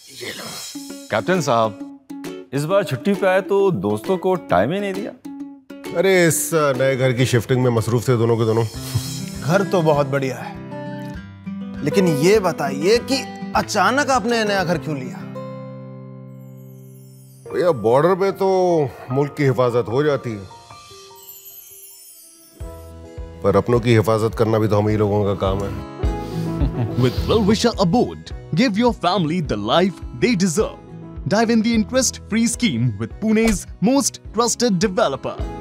ये लो। कैप्टन साहब, इस बार छुट्टी पे आए तो दोस्तों को टाइम ही नहीं दिया। अरे इस नए घर की शिफ्टिंग में मसरूफ थे दोनों के दोनों। घर तो बहुत बढ़िया है, लेकिन ये बताइए कि अचानक आपने नया घर क्यों लिया? भैया बॉर्डर पे तो मुल्क की हिफाजत हो जाती है, पर अपनों की हिफाजत करना भी तो हम ही लोगों का काम है। With Well-Wisher Abode, give your family the life they deserve. Dive in the interest-free scheme with Pune's most trusted developer.